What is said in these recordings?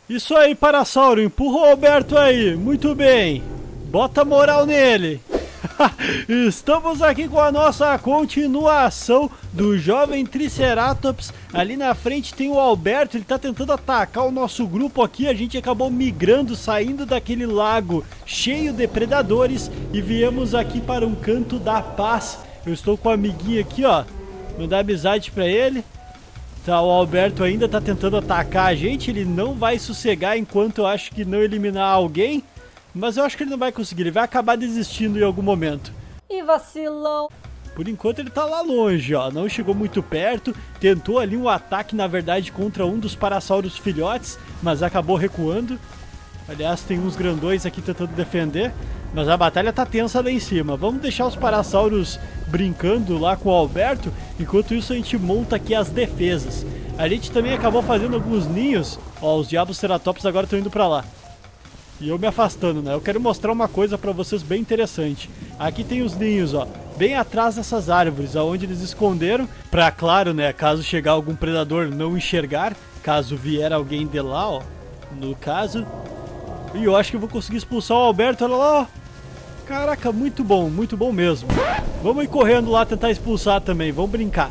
Isso aí, Parasauro, empurra o Alberto aí, muito bem. Bota moral nele. Estamos aqui com a nossa continuação do jovem Triceratops. Ali na frente tem o Alberto, ele tá tentando atacar o nosso grupo aqui. A gente acabou migrando, saindo daquele lago cheio de predadores e viemos aqui para um canto da paz. Eu estou com o amiguinho aqui, ó, mandar amizade pra ele. Tá, o Alberto ainda tá tentando atacar a gente, ele não vai sossegar enquanto eu acho que não eliminar alguém. Mas eu acho que ele não vai conseguir, ele vai acabar desistindo em algum momento. E vacilão. Por enquanto ele tá lá longe, ó, não chegou muito perto. Tentou ali um ataque, na verdade, contra um dos Parasauros filhotes, mas acabou recuando. Aliás, tem uns grandões aqui tentando defender, mas a batalha tá tensa lá em cima. Vamos deixar os Parasauros brincando lá com o Alberto, enquanto isso a gente monta aqui as defesas. A gente também acabou fazendo alguns ninhos, ó, os Diabos-Ceratops agora estão indo pra lá. E eu me afastando, né? Eu quero mostrar uma coisa pra vocês bem interessante. Aqui tem os ninhos, ó, bem atrás dessas árvores, aonde eles esconderam. Pra, claro, né, caso chegar algum predador não enxergar, caso vier alguém de lá, ó, no caso. E eu acho que eu vou conseguir expulsar o Alberto, olha lá, ó. Caraca, muito bom mesmo. Vamos ir correndo lá tentar expulsar também, vamos brincar.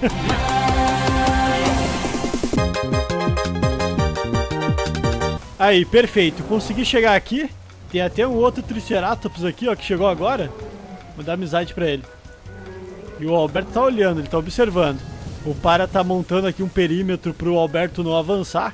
Aí, perfeito, consegui chegar aqui. Tem até um outro Triceratops aqui, ó, que chegou agora. Vou dar amizade pra ele. E o Alberto tá olhando, ele tá observando. O Para tá montando aqui um perímetro pro Alberto não avançar.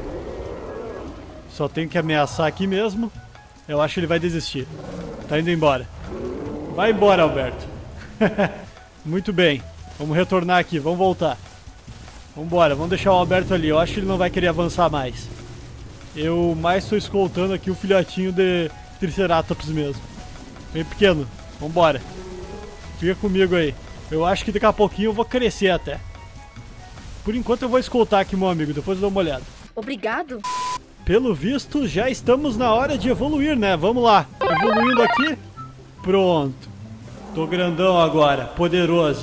Só tenho que ameaçar aqui mesmo. Eu acho que ele vai desistir. Tá indo embora. Vai embora, Alberto. Muito bem, vamos retornar aqui, vamos voltar. Vambora, vamos deixar o Alberto ali. Eu acho que ele não vai querer avançar mais. Eu mais estou escoltando aqui o filhotinho de Triceratops mesmo. Bem pequeno, vambora. Fica comigo aí. Eu acho que daqui a pouquinho eu vou crescer até. Por enquanto eu vou escoltar aqui, meu amigo, depois eu dou uma olhada. Obrigado. Pelo visto, já estamos na hora de evoluir, né? Vamos lá, evoluindo aqui. Pronto. Tô grandão agora, poderoso.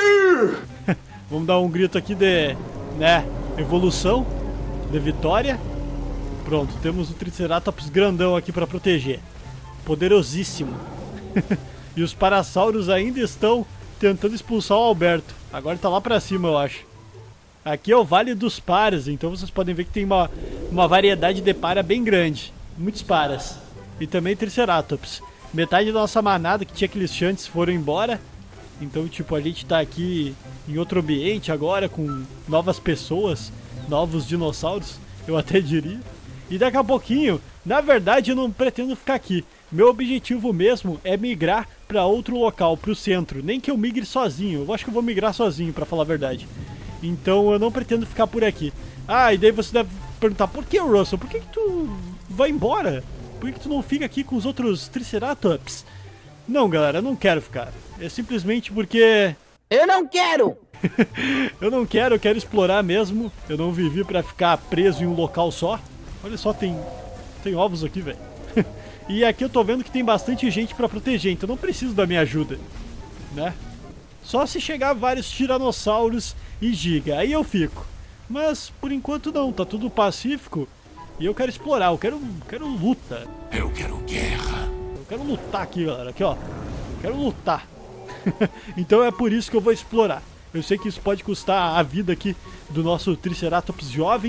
Vamos dar um grito aqui de, né, evolução, de vitória. Pronto, temos o Triceratops grandão aqui para proteger. Poderosíssimo. E os Parasauros ainda estão tentando expulsar o Alberto. Agora tá lá pra cima, eu acho. Aqui é o Vale dos Paras, então vocês podem ver que tem uma variedade de para bem grande. Muitos paras. E também Triceratops. Metade da nossa manada que tinha aqueles chantes foram embora. Então, tipo, a gente tá aqui em outro ambiente agora, com novas pessoas, novos dinossauros, eu até diria. E daqui a pouquinho, na verdade eu não pretendo ficar aqui. Meu objetivo mesmo é migrar para outro local, pro centro. Nem que eu migre sozinho, eu acho que eu vou migrar sozinho, pra falar a verdade. Então eu não pretendo ficar por aqui. Ah, e daí você deve perguntar, por que, Russell? Por que tu vai embora? Por que tu não fica aqui com os outros Triceratops? Não, galera, eu não quero ficar. É simplesmente porque... Eu não quero! Eu não quero, eu quero explorar mesmo. Eu não vivi pra ficar preso em um local só. Olha só, tem ovos aqui, velho. E aqui eu tô vendo que tem bastante gente pra proteger, então não preciso da minha ajuda, né? Só se chegar vários tiranossauros e giga, aí eu fico. Mas por enquanto não, tá tudo pacífico. E eu quero explorar, eu quero luta. Eu quero guerra. Eu quero lutar aqui, galera, aqui ó. Eu quero lutar. Então é por isso que eu vou explorar. Eu sei que isso pode custar a vida aqui do nosso Triceratops jovem,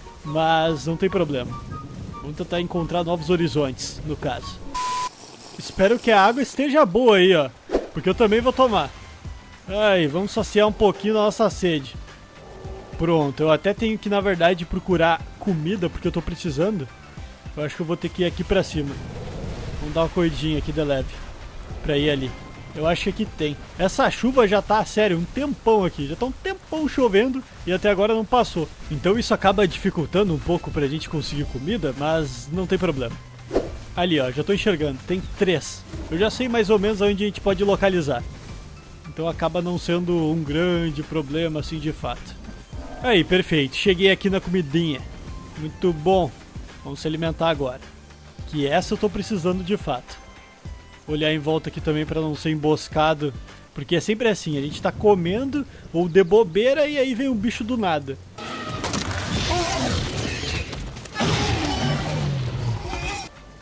mas não tem problema. Vamos tentar encontrar novos horizontes, no caso. Espero que a água esteja boa aí, ó. Porque eu também vou tomar. Aí, vamos saciar um pouquinho da nossa sede. Pronto, eu até tenho que, na verdade, procurar comida, porque eu tô precisando. Eu acho que eu vou ter que ir aqui pra cima. Vamos dar uma corridinha aqui de leve, pra ir ali. Eu acho que aqui tem. Essa chuva já tá, sério, um tempão aqui. Já tá um tempão chovendo e até agora não passou. Então isso acaba dificultando um pouco pra gente conseguir comida, mas não tem problema. Ali, ó, já tô enxergando. Tem 3. Eu já sei mais ou menos onde a gente pode localizar. Então acaba não sendo um grande problema assim de fato. Aí, perfeito. Cheguei aqui na comidinha. Muito bom. Vamos se alimentar agora. Que essa eu tô precisando de fato. Olhar em volta aqui também pra não ser emboscado. Porque é sempre assim, a gente tá comendo ou de bobeira e aí vem um bicho do nada.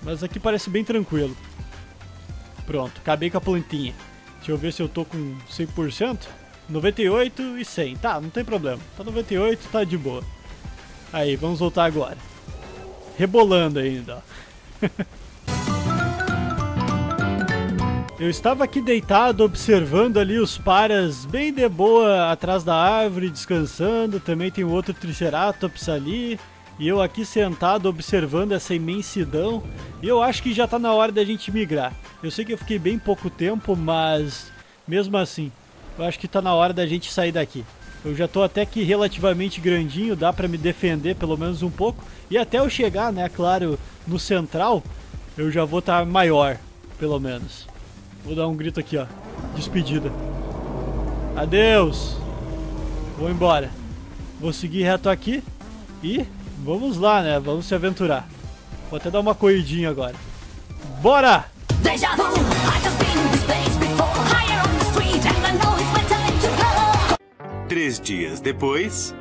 Mas aqui parece bem tranquilo. Pronto, acabei com a plantinha. Deixa eu ver se eu tô com 100%. 98 e 100. Tá, não tem problema. Tá 98, tá de boa. Aí, vamos voltar agora. Rebolando ainda, ó. Eu estava aqui deitado, observando ali os paras bem de boa atrás da árvore, descansando. Também tem outro Triceratops ali. E eu aqui sentado, observando essa imensidão. E eu acho que já tá na hora da gente migrar. Eu sei que eu fiquei bem pouco tempo, mas mesmo assim, eu acho que tá na hora da gente sair daqui. Eu já tô até que relativamente grandinho, dá pra me defender pelo menos um pouco. E até eu chegar, né, claro, no central, eu já vou estar maior, pelo menos. Vou dar um grito aqui, ó. Despedida. Adeus. Vou embora. Vou seguir reto aqui. E vamos lá, né? Vamos se aventurar. Vou até dar uma corridinha agora. Bora! 3 dias depois...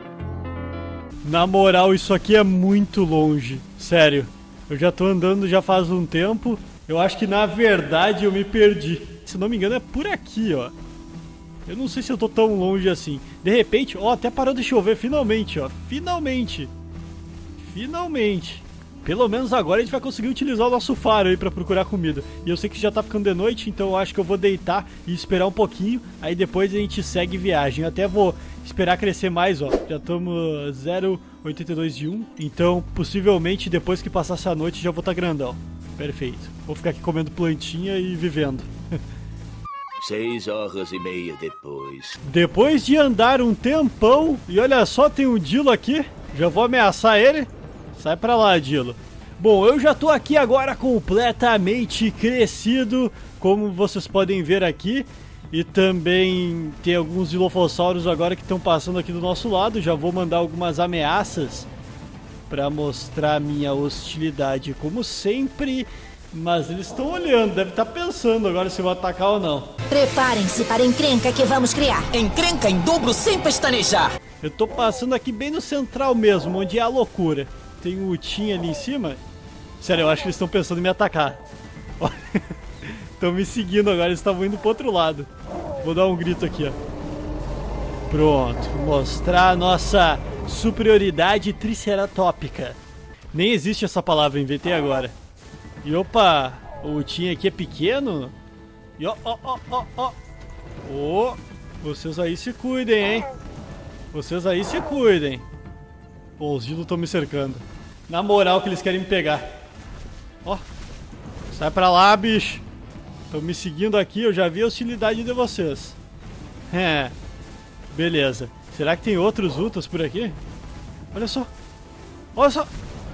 Na moral, isso aqui é muito longe. Sério. Eu já tô andando já faz um tempo. Eu acho que na verdade eu me perdi. Se não me engano é por aqui, ó. Eu não sei se eu tô tão longe assim. De repente, ó, até parou de chover finalmente, ó. Finalmente. Finalmente. Pelo menos agora a gente vai conseguir utilizar o nosso faro aí pra procurar comida. E eu sei que já tá ficando de noite, então eu acho que eu vou deitar e esperar um pouquinho. Aí depois a gente segue viagem. Eu até vou esperar crescer mais, ó. Já estamos 0,82 de 1. Então, possivelmente, depois que passar essa noite, já vou estar grandão. Perfeito. Vou ficar aqui comendo plantinha e vivendo. 6 horas e meia depois. Depois de andar um tempão, e olha só, tem um Dilo aqui. Já vou ameaçar ele. Sai pra lá, Dilo. Bom, eu já tô aqui agora completamente crescido, como vocês podem ver aqui. E também tem alguns Dilophosaurus agora que estão passando aqui do nosso lado. Já vou mandar algumas ameaças pra mostrar minha hostilidade, como sempre. Mas eles estão olhando, deve estar pensando agora se vou atacar ou não. Preparem-se para a encrenca que vamos criar. Encrenca em dobro sem pestanejar. Eu tô passando aqui bem no central mesmo, onde é a loucura. Tem um Utinha ali em cima. Sério, eu acho que eles estão pensando em me atacar. Estão me seguindo agora, eles estavam indo pro outro lado. Vou dar um grito aqui, ó. Pronto, mostrar a nossa superioridade triceratópica. Nem existe essa palavra, inventei agora. E opa, o Utinha aqui é pequeno. E ó, ó, ó, ó, ó. Ô, vocês aí se cuidem, hein. Vocês aí se cuidem. Pô, os Dilos estão me cercando. Na moral que eles querem me pegar. Ó. Sai pra lá, bicho. Estão me seguindo aqui, eu já vi a hostilidade de vocês. É. Beleza. Será que tem outros Ultras por aqui? Olha só. Olha só.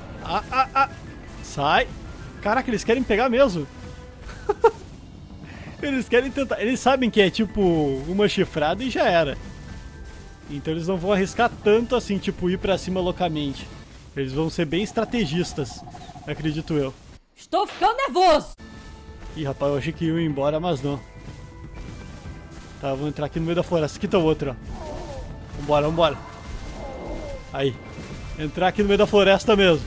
Sai. Caraca, eles querem me pegar mesmo. Eles querem tentar. Eles sabem que é tipo uma chifrada e já era. Então eles não vão arriscar tanto assim, tipo, ir pra cima loucamente. Eles vão ser bem estrategistas, acredito eu. Estou ficando nervoso. Ih, rapaz, eu achei que ia embora, mas não. Tá, vou entrar aqui no meio da floresta. Aqui tá o outro, ó. Vambora, vambora. Aí. Entrar aqui no meio da floresta mesmo.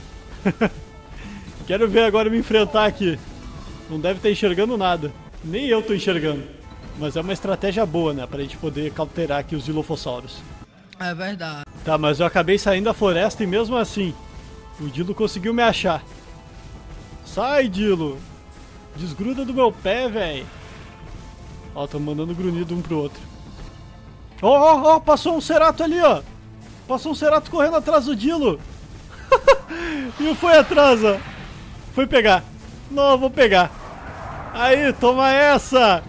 Quero ver agora me enfrentar aqui. Não deve estar enxergando nada. Nem eu tô enxergando. Mas é uma estratégia boa, né? Pra gente poder cauterar aqui os Dilophosaurus. É verdade. Tá, mas eu acabei saindo da floresta e mesmo assim, o Dilo conseguiu me achar. Sai, Dilo! Desgruda do meu pé, velho. Ó, tô mandando grunhido um pro outro. Ó, ó, ó, passou um Cerato ali, ó. Passou um Cerato correndo atrás do Dilo. E foi atrás, ó. Foi pegar. Não, eu vou pegar. Aí, toma essa.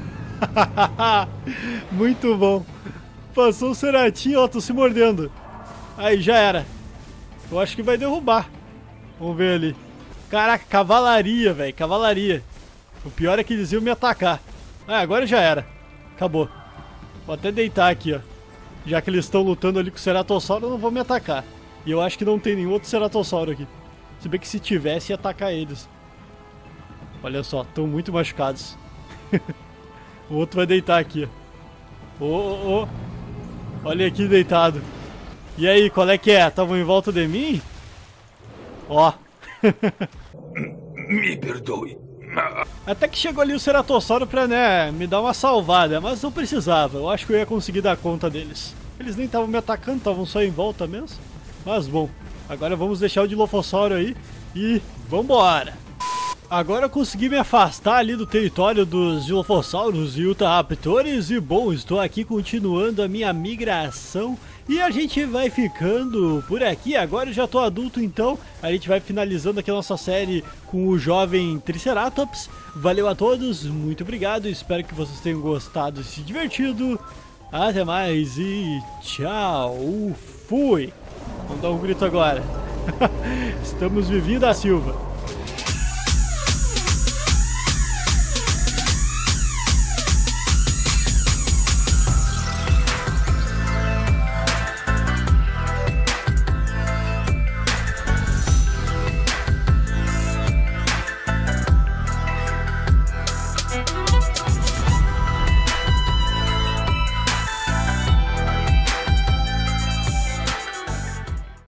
Muito bom. Passou um Ceratinho, ó, tô se mordendo. Aí, já era. Eu acho que vai derrubar. Vamos ver ali. Caraca, cavalaria, velho, cavalaria. O pior é que eles iam me atacar. Ah, agora já era. Acabou. Vou até deitar aqui, ó. Já que eles estão lutando ali com o Ceratossauro, não vão me atacar. E eu acho que não tem nenhum outro Ceratossauro aqui. Se bem que se tivesse, ia atacar eles. Olha só, estão muito machucados. O outro vai deitar aqui, ó. Ô, ô, ô. Olha aqui deitado. E aí, qual é que é? Estavam em volta de mim? Ó. Me perdoe. Até que chegou ali o Ceratossauro pra, né, me dar uma salvada, mas não precisava. Eu acho que eu ia conseguir dar conta deles. Eles nem estavam me atacando, estavam só em volta mesmo. Mas bom, agora vamos deixar o Dilophosauro aí e vambora. Agora eu consegui me afastar ali do território dos Dilophossauros e Utahraptores. E bom, estou aqui continuando a minha migração. E a gente vai ficando por aqui. Agora eu já tô adulto, então a gente vai finalizando aqui a nossa série com o jovem Triceratops. Valeu a todos, muito obrigado. Espero que vocês tenham gostado e se divertido. Até mais e tchau. Fui. Vamos dar um grito agora. Estamos vivendo a Silva.